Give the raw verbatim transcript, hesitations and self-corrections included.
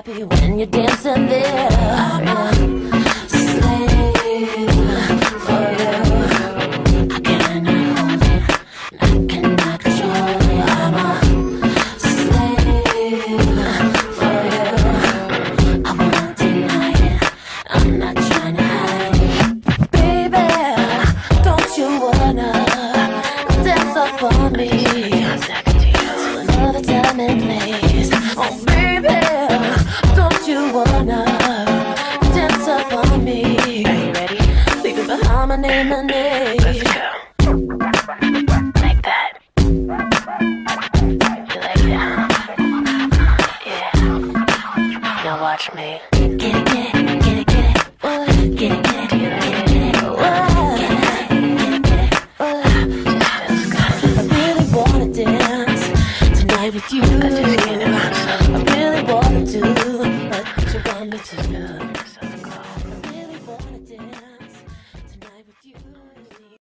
happy when you're dancing there. I'm a slave for you. I cannot hold it, I cannot control it. I'm a slave for you. I won't deny it, I'm not trying to hide it. Baby, don't you wanna dance up on me? Another time and place. Oh baby, don't you wanna dance up on me? Are you ready? Leave it behind my name and name. Let's go. Like that. You like that? Yeah. Now watch me. Get it, get it, get it, get it. What? Get it, get it, get it, get it, get it. What? Get it, get it, get it. What? Just feels good. I really wanna dance tonight with you. I just can't imagine. I really wanna do what you want me to do.